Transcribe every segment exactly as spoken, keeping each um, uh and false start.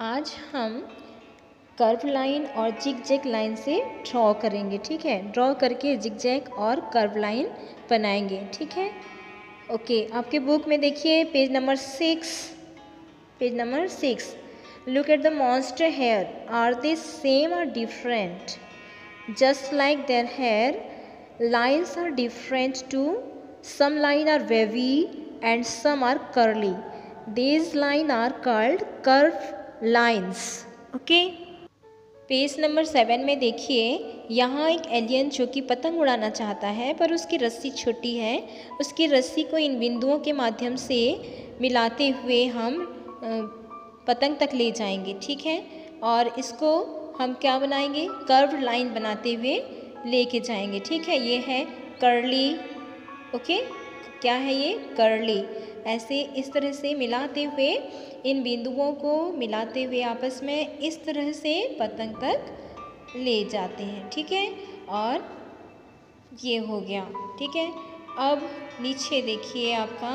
आज हम curve line और जिग जैग लाइन से ड्रॉ करेंगे। ठीक है, ड्रॉ करके जिग जैग और कर्व लाइन बनाएंगे। ठीक है, ओके। आपके बुक में देखिए page number six, page number six. Look at the monster hair, are they same or different? Just like their hair, lines are different too. Some line are wavy and some are curly. These line are called curve lines. Okay. Page number seven में देखिए, यहाँ एक alien जो कि पतंग उड़ाना चाहता है पर उसकी रस्सी छोटी है। उसकी रस्सी को इन बिंदुओं के माध्यम से मिलाते हुए हम पतंग तक ले जाएंगे। ठीक है, और इसको हम क्या बनाएंगे? कर्व लाइन बनाते हुए लेके जाएंगे। ठीक है, ये है कर्ली। ओके, क्या है ये? कर्ली। ऐसे इस तरह से मिलाते हुए, इन बिंदुओं को मिलाते हुए आपस में इस तरह से पतंग तक ले जाते हैं। ठीक है, और ये हो गया। ठीक है, अब नीचे देखिए, आपका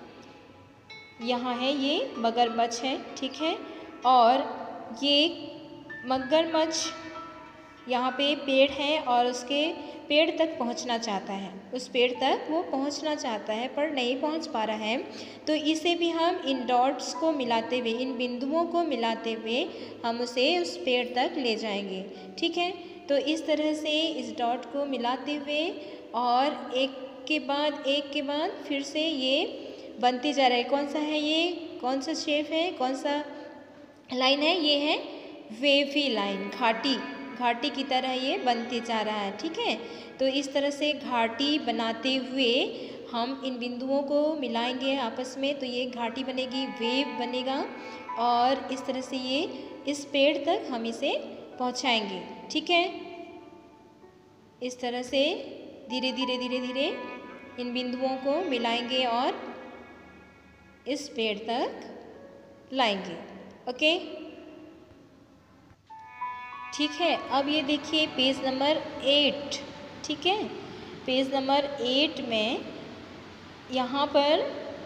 यहाँ है ये मगरमच्छ है। ठीक है, और ये मगरमच्छ यहाँ पे पेड़ है और उसके पेड़ तक पहुँचना चाहता है। उस पेड़ तक वो पहुँचना चाहता है पर नहीं पहुँच पा रहा है, तो इसे भी हम इन डॉट्स को मिलाते हुए, इन बिंदुओं को मिलाते हुए हम उसे उस पेड़ तक ले जाएंगे। ठीक है, तो इस तरह से इस डॉट को मिलाते हुए और एक के बाद एक के बाद फिर से ये बनते जा रहा है। कौन सा है ये? कौन सा शेप है? कौन सा लाइन है? ये है वेवी लाइन, घाटी घाटी की तरह ये बनते जा रहा है। ठीक है, तो इस तरह से घाटी बनाते हुए हम इन बिंदुओं को मिलाएंगे आपस में, तो ये घाटी बनेगी, वेव बनेगा, और इस तरह से ये इस पेड़ तक हम इसे पहुंचाएंगे। ठीक है, इस तरह से धीरे धीरे धीरे धीरे इन बिंदुओं को मिलाएंगे और इस पेड़ तक लाएंगे। ओके, ठीक है। अब ये देखिए पेज नंबर एट। ठीक है, पेज नंबर एट में यहाँ पर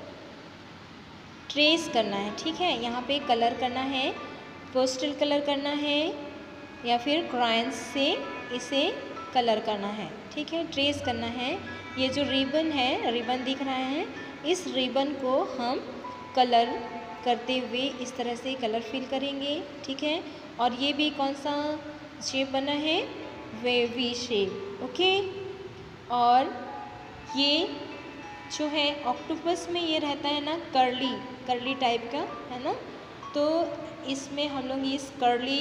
ट्रेस करना है। ठीक है, यहाँ पे कलर करना है, पोस्टल कलर करना है या फिर क्रायंस से इसे कलर करना है। ठीक है, ट्रेस करना है। ये जो रिबन है, रिबन दिख रहा है, इस रिबन को हम कलर करते हुए इस तरह से कलर फिल करेंगे। ठीक है, और ये भी कौन सा शेप बना है? Wavy shape. ओके, और ये जो है ऑक्टोपस में ये रहता है ना, कर्ली कर्ली टाइप का है ना, तो इसमें हम लोग इस कर्ली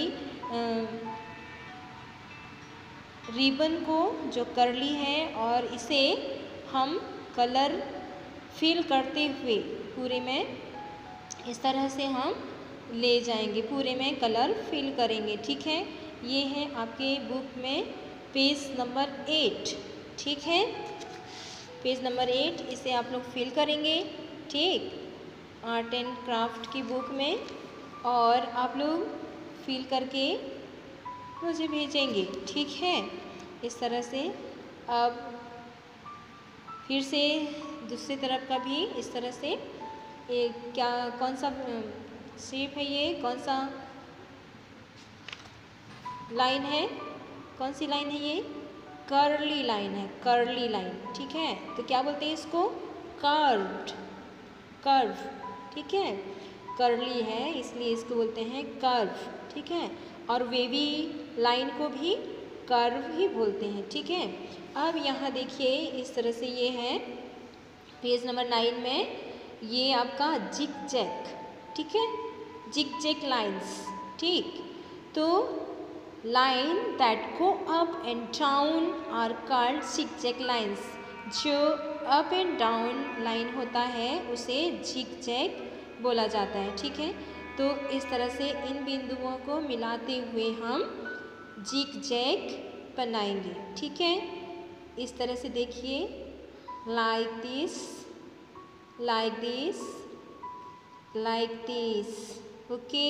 रिबन को जो कर्ली है और इसे हम कलर फिल करते हुए पूरे में इस तरह से हम ले जाएंगे, पूरे में कलर फिल करेंगे। ठीक है, ये है आपके बुक में पेज नंबर एट। ठीक है, पेज नंबर एट, इसे आप लोग फिल करेंगे। ठीक, आर्ट एंड क्राफ्ट की बुक में, और आप लोग फिल करके मुझे भेजेंगे। ठीक है, इस तरह से। अब फिर से दूसरी तरफ का भी इस तरह से, ये क्या कौन सा शेप है? ये कौन सा लाइन है? कौन सी लाइन है ये? कर्ली लाइन है, कर्ली लाइन। ठीक है, तो क्या बोलते हैं इसको? Curved, curve. ठीक है, कर्ली है इसलिए इसको बोलते हैं कर्व। ठीक है, और वेवी लाइन को भी कर्व ही बोलते हैं। ठीक है, अब यहाँ देखिए इस तरह से ये है पेज नंबर नाइन में, ये आपका जिग जैग। ठीक है, जिग जैग लाइन्स। ठीक, तो line that go up and down are called zig zag lines. जो अप एंड डाउन लाइन होता है उसे जिग जैग बोला जाता है। ठीक है, तो इस तरह से इन बिंदुओं को मिलाते हुए हम जिग जैग बनाएंगे। ठीक है, इस तरह से देखिए, like this, like this, like this, okay,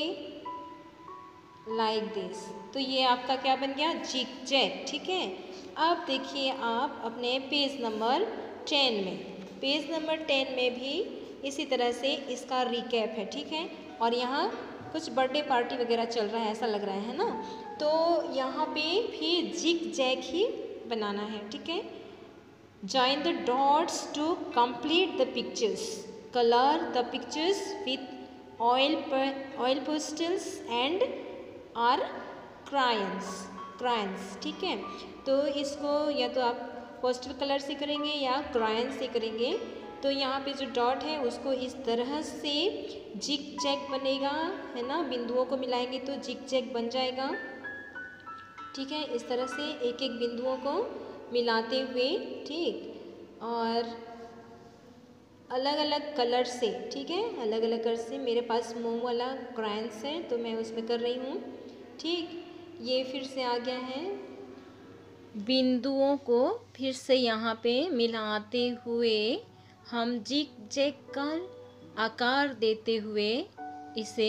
like this। तो ये आपका क्या बन गया? Zig zag. ठीक है, अब देखिए आप अपने पेज नंबर टेन में, पेज नंबर टेन में भी इसी तरह से इसका रिकैप है। ठीक है, और यहाँ कुछ बर्थडे पार्टी वगैरह चल रहा है ऐसा लग रहा है ना। तो यहाँ पे भी जिग जैग ही बनाना है, ठीक है। Join the dots to complete the pictures, colour the pictures with oil oil pastels and or crayons crayons ठीक है। तो इसको या तो आप पोस्टल कलर से करेंगे या क्रायन से करेंगे। तो यहाँ पे जो डॉट है उसको इस तरह से जिग जैग बनेगा, है ना। बिंदुओं को मिलाएंगे तो जिग जैग बन जाएगा, ठीक है। इस तरह से एक एक बिंदुओं को मिलाते हुए, ठीक, और अलग अलग कलर से, ठीक है, अलग अलग कलर से। मेरे पास मोम वाला क्रायंस है तो मैं उसमें कर रही हूँ, ठीक। ये फिर से आ गया है। बिंदुओं को फिर से यहाँ पे मिलाते हुए हम जिग जैग का आकार देते हुए इसे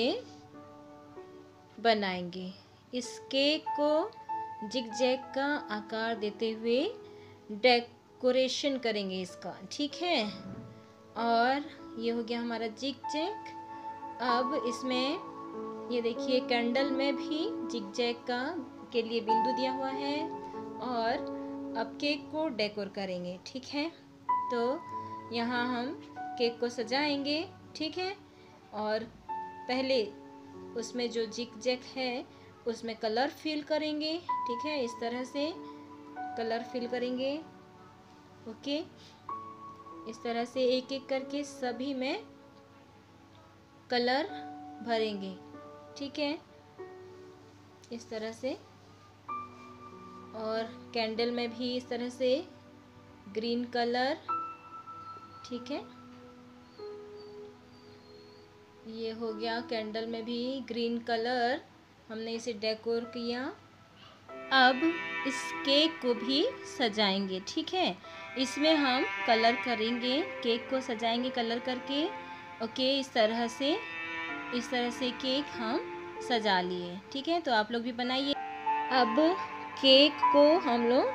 बनाएंगे। इस केक को जिग जैग का आकार देते हुए डेकोरेशन करेंगे इसका, ठीक है। और ये हो गया हमारा जिग जैग। अब इसमें ये देखिए कैंडल में भी जिग जैग का के लिए बिंदु दिया हुआ है। और अब केक को डेकोर करेंगे, ठीक है। तो यहाँ हम केक को सजाएंगे, ठीक है। और पहले उसमें जो जिग जैग है उसमें कलर फिल करेंगे, ठीक है। इस तरह से कलर फिल करेंगे, ओके। इस तरह से एक एक करके सभी में कलर भरेंगे, ठीक है, इस तरह से। और कैंडल में भी इस तरह से ग्रीन कलर, ठीक है। ये हो गया, कैंडल में भी ग्रीन कलर, हमने इसे डेकोर किया। अब इस केक को भी सजाएंगे, ठीक है। इसमें हम कलर करेंगे, केक को सजाएंगे कलर करके, ओके। इस तरह से इस तरह से केक हम सजा लिए, ठीक है। तो आप लोग भी बनाइए। अब केक को हम लोग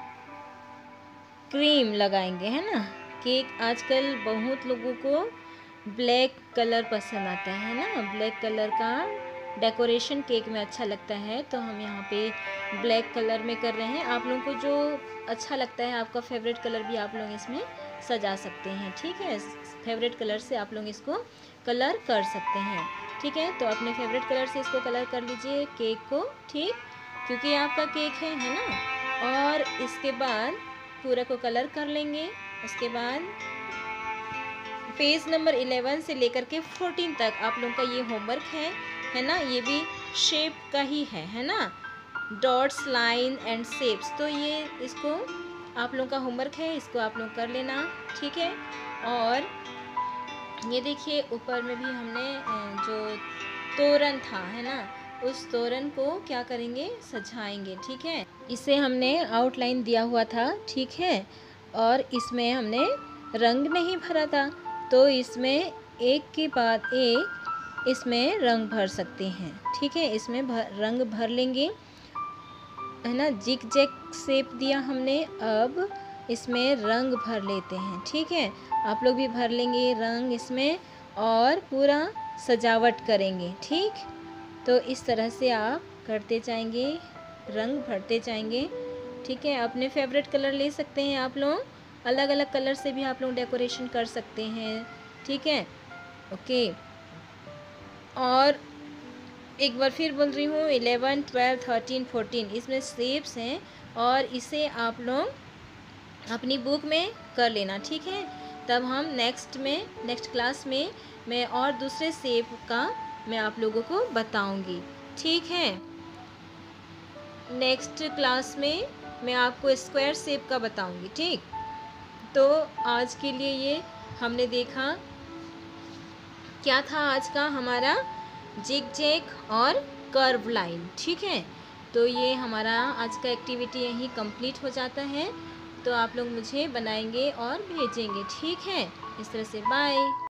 क्रीम लगाएंगे, है ना। केक आजकल बहुत लोगों को ब्लैक कलर पसंद आता है ना, ब्लैक कलर का डेकोरेशन केक में अच्छा लगता है। तो हम यहाँ पे ब्लैक कलर में कर रहे हैं। आप लोगों को जो अच्छा लगता है, आपका फेवरेट कलर भी आप लोग इसमें सजा सकते हैं, ठीक है। फेवरेट कलर से आप लोग इसको कलर कर सकते हैं, ठीक है। तो अपने फेवरेट कलर से इसको कलर कर लीजिए केक को, ठीक, क्योंकि आपका केक है है ना। और इसके बाद पूरा को कलर कर लेंगे। उसके बाद पेज नंबर इलेवन से लेकर के फोर्टीन तक आप लोगों का ये होमवर्क है है ना। ये भी शेप का ही है है ना, डॉट्स, लाइन एंड शेप्स। तो ये इसको आप लोगों का होमवर्क है, इसको आप लोग कर लेना, ठीक है। और ये देखिए ऊपर में भी हमने जो तोरण था, है ना, उस तोरण को क्या करेंगे, सजाएंगे, ठीक है। इसे हमने आउटलाइन दिया हुआ था, ठीक है। और इसमें हमने रंग नहीं भरा था, तो इसमें एक के बाद एक इसमें रंग भर सकते हैं, ठीक है। इसमें भर, रंग भर लेंगे, है ना। जिग जैग शेप दिया हमने, अब इसमें रंग भर लेते हैं, ठीक है। आप लोग भी भर लेंगे रंग इसमें और पूरा सजावट करेंगे, ठीक। तो इस तरह से आप करते जाएंगे, रंग भरते जाएंगे, ठीक है। अपने फेवरेट कलर ले सकते हैं आप लोग, अलग अलग कलर से भी आप लोग डेकोरेशन कर सकते हैं, ठीक है, ओके। और एक बार फिर बोल रही हूँ, इलेवन, ट्वेल्व, थर्टीन, फोर्टीन इसमें शेप्स हैं और इसे आप लोग अपनी बुक में कर लेना, ठीक है। तब हम नेक्स्ट में नेक्स्ट क्लास में मैं और दूसरे शेप का मैं आप लोगों को बताऊंगी, ठीक है। नेक्स्ट क्लास में मैं आपको स्क्वायर शेप का बताऊंगी, ठीक। तो आज के लिए ये हमने देखा, क्या था आज का हमारा, जिग जैग और कर्व लाइन, ठीक है। तो ये हमारा आज का एक्टिविटी यहीं कंप्लीट हो जाता है। तो आप लोग मुझे बनाएंगे और भेजेंगे, ठीक है। इस तरह से बाय।